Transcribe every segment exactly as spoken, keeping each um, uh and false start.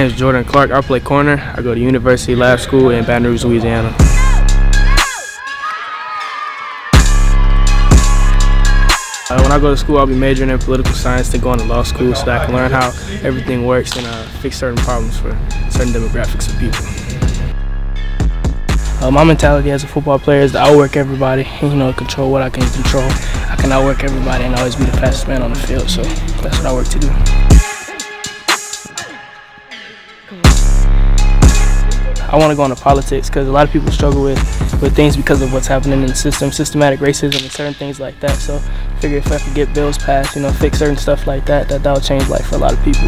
name is Jordan Clark. I play corner. I go to University Lab School in Baton Rouge, Louisiana. Uh, when I go to school, I'll be majoring in political science to go into law school so that I can learn how everything works and uh, fix certain problems for certain demographics of people. Uh, my mentality as a football player is to outwork everybody, you know, control what I can control. I can outwork everybody and always be the fastest man on the field, so that's what I work to do. I want to go into politics because a lot of people struggle with, with things because of what's happening in the system, systematic racism and certain things like that. So I figure if I could get bills passed, you know, fix certain stuff like that, that that'll change life for a lot of people.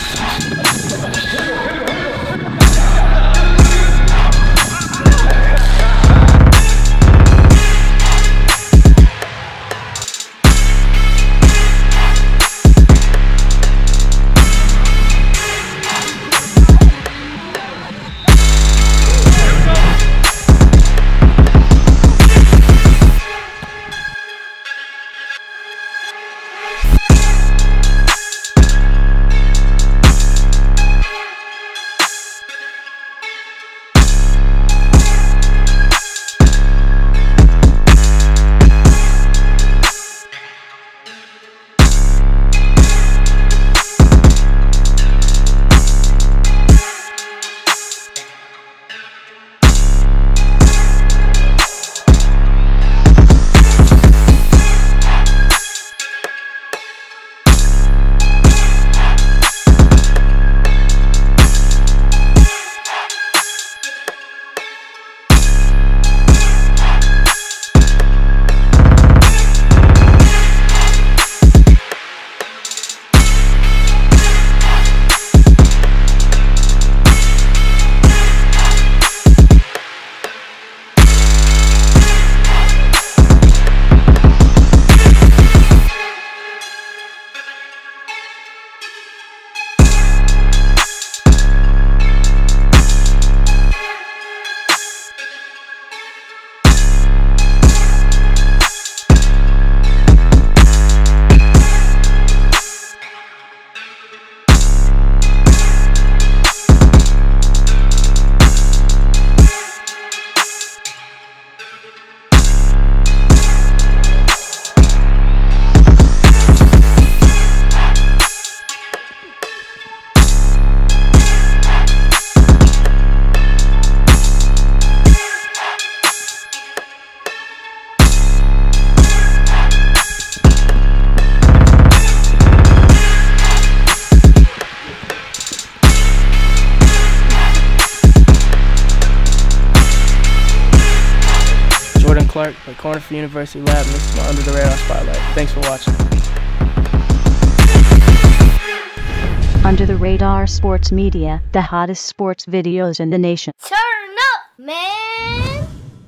Jordan Clark, play corner for University Lab, and this is my Under the Radar Spotlight. Thanks for watching. Under the Radar Sports Media, the hottest sports videos in the nation. Turn up, man!